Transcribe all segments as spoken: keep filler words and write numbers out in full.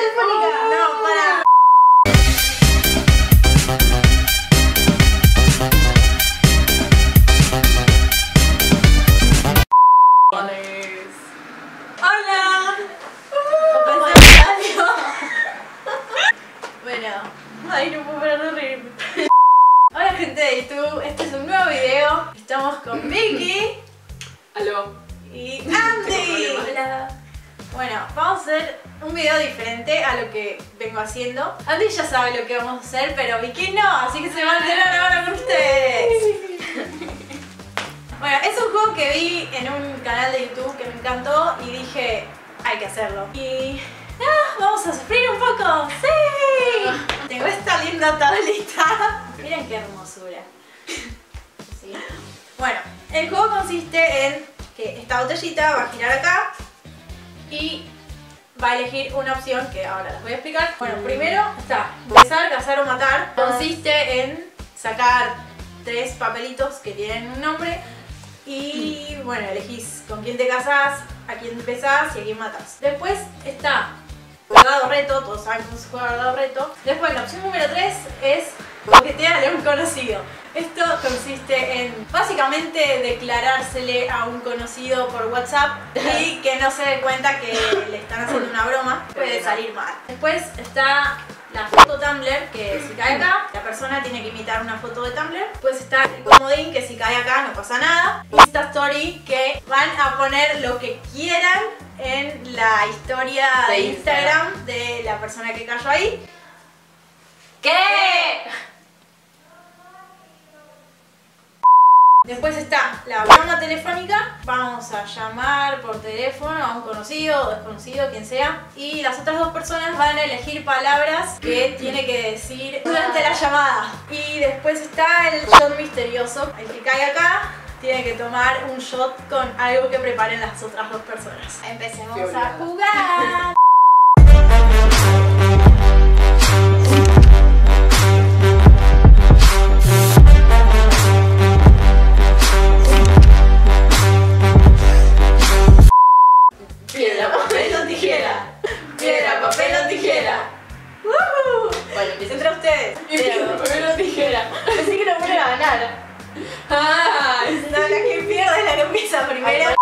telefónica. No, para. Hola. Bueno, ay, no puedo parar de reírme. Hola gente de YouTube, este es un nuevo video. Estamos con Vicky. Aló. Y Andy. Hola. Bueno, vamos a hacer un video diferente a lo que vengo haciendo. Andy ya sabe lo que vamos a hacer, pero Vicky no, así que se va a enterar ahora con ustedes. Bueno, es un juego que vi en un canal de YouTube que me encantó y dije, hay que hacerlo. Y ah, vamos a sufrir un poco. ¡Sí! Tengo esta linda tablita. Miren qué hermosura. ¿Sí? Bueno, el juego consiste en que esta botellita va a girar acá y va a elegir una opción que ahora les voy a explicar. Bueno, primero está besar, cazar o matar. Consiste en sacar tres papelitos que tienen un nombre y bueno, elegís con quién te casás, a quién besás y a quién matas. Después está guardado reto, todos saben cómo se juega guardado reto. Después la opción número tres es coquetear a un conocido. Esto consiste en básicamente declarársele a un conocido por WhatsApp y que no se dé cuenta que le están haciendo una broma. Puede salir mal. Después está la foto Tumblr, que si cae acá, la persona tiene que imitar una foto de Tumblr. Después está el comodín, que si cae acá no pasa nada. Insta Story, que van a poner lo que quieran en la historia de Instagram de la persona que cayó ahí. ¿Qué? Después está la broma telefónica. Vamos a llamar por teléfono a un conocido o desconocido, quien sea. Y las otras dos personas van a elegir palabras que tiene que decir durante la llamada. Y después está el shot misterioso. El que cae acá tiene que tomar un shot con algo que preparen las otras dos personas. Empecemos a jugar. Piedra, papel o tijera. Piedra, papel o tijera. Uh-huh. Bueno, empieza entre ustedes. Piedra, papel o tijera. Pensé que no vuelven a ganar. Ah, No, la que pierde es la que empieza primero.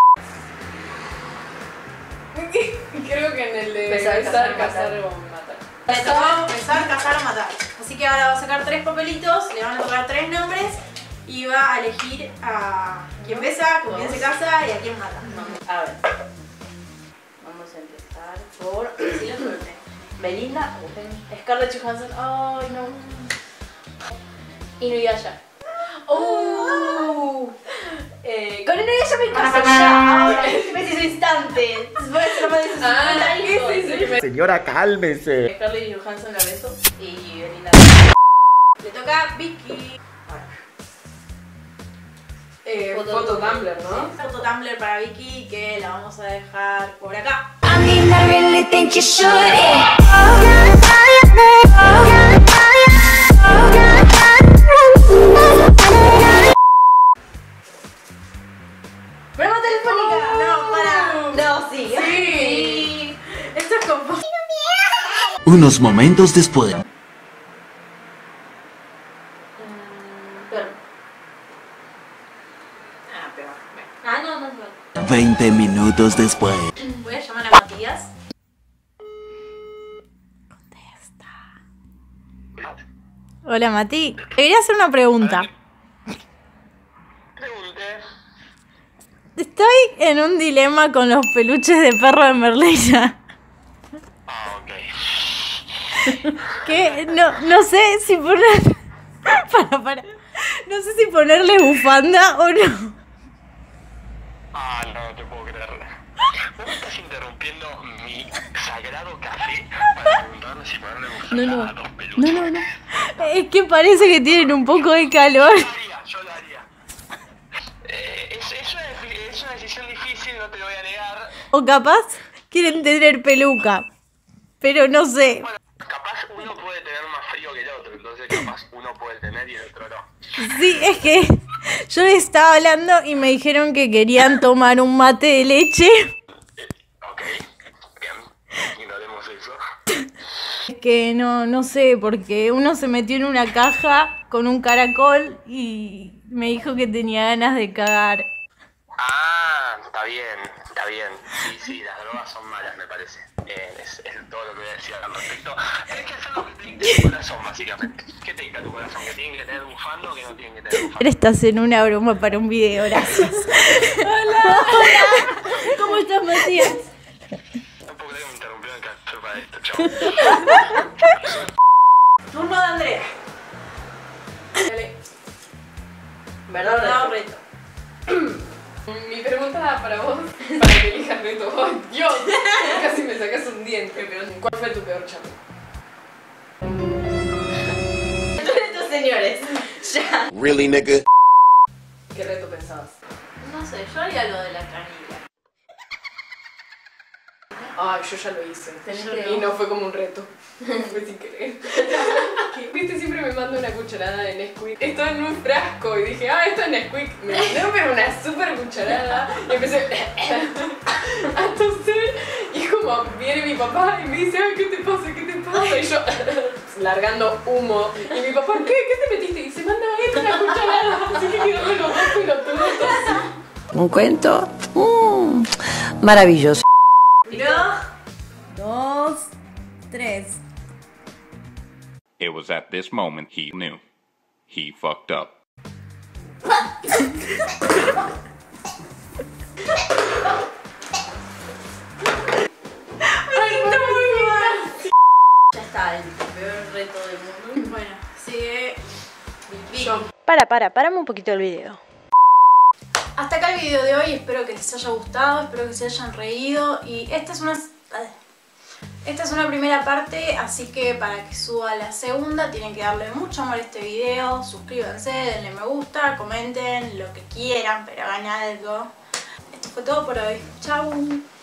creo que en el de Besar, besar, cazar, cazar matar. o matar. Le tocó besar, cazar o matar. Así que ahora va a sacar tres papelitos, le van a tocar tres nombres y va a elegir a quién besa, con quién se casa y a quién mata. A ver. Vamos a empezar por. Si la suerte. Belinda. Scarlett Johansson. Ay, no. Inuyasha. Uh. Eh, con Inuyasha me caso ya. Ahora, en preciso instante. Voy a hacer más de sus Ah, cincuenta hijos. sí, sí, sí. Señora, cálmese. Scarlett Johansson la beso. Y Belinda. Le toca a Vicky. Eh, Foto foto Tumblr. Tumblr, ¿no? Foto Tumblr para Vicky que la vamos a dejar por acá. I mean, I really think you should. Yeah. ¡Broma telefónica! No, para. No, sí. Sí. Esto es como. Unos momentos después. Pero. Ah, pero. Ah, no, no, no. veinte minutos después. Voy a llamar a Matías. Hola Mati, te quería hacer una pregunta. Pregunte. Estoy en un dilema con los peluches de perro de Merleya. Ah, ok. Que no, no sé si poner. Para, para. No sé si ponerle bufanda o no. Ah, no, no te puedo creer. ¿Vos me estás interrumpiendo mi sagrado café para preguntarme si ponerle bufanda No, no. a dos peluches? No, no, no. Es que parece que tienen un poco de calor. Yo lo haría, yo lo haría. Eh, es, es, una, es una decisión difícil, no te lo voy a negar. O capaz quieren tener peluca. Pero no sé. Bueno, capaz uno puede tener más frío que el otro, entonces capaz uno puede tener y el otro no. Sí, es que yo les estaba hablando y me dijeron que querían tomar un mate de leche. Ok, bien, ignoremos eso. Que no, no sé, porque uno se metió en una caja con un caracol y me dijo que tenía ganas de cagar. Ah, está bien, está bien. Sí, sí, las drogas son malas, me parece. Eh, es, es todo lo que voy a decir al respecto. Tienes que hacer lo que te dicta tu corazón, básicamente. ¿Qué te dicta tu corazón? ¿Que tienen que tener un fan o que no tienen que tener un fan? Estás en una broma para un video, gracias. Hola, hola. ¿Cómo estás, Matías? No puedo creer que me interrumpieron el café para esto, chao. Turno de Andrea. Dale. ¿Verdad o No, reto? reto. Mi pregunta para vos, para que elijas reto. ¡Oh, Dios! Casi me sacas un diente, pero ¿cuál fue tu peor charla? Reto, señores. Ya. Really, nigga? ¿Qué reto pensabas? No sé, yo haría lo de la canilla. Ay, yo ya lo hice. Tenés Yo- que- Y no fue como un reto. Fue sin querer. Viste, siempre me manda una cucharada de Nesquik. Estoy en un frasco y dije, ah, esto es Nesquik. Me mandó pero una super cucharada y empecé a toser. Y como viene mi papá y me dice, ay, ¿qué te pasa? ¿Qué te pasa? Y yo largando humo. Y mi papá, ¿qué? ¿Qué te metiste? Y se manda esto una cucharada. Así que quedó con los dos pelotudos así. Un cuento mm, maravilloso. Uno, dos, tres. It was at this moment he knew. He fucked up. Ya está, el peor reto del mundo. Bueno, sigue Vicky. Yo. Para, para, parame un poquito el video. Hasta acá el video de hoy, espero que les haya gustado, espero que se hayan reído y esta es una esta es una primera parte, así que para que suba la segunda tienen que darle mucho amor a este video, suscríbanse, denle me gusta, comenten lo que quieran, pero hagan algo. Esto fue todo por hoy. Chau.